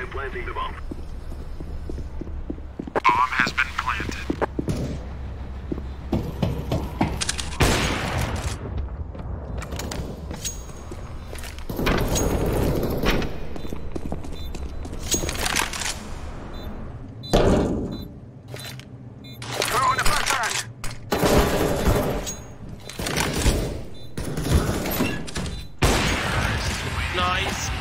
Planting the bomb. Bomb has been planted. Throwing a flashbang. Nice.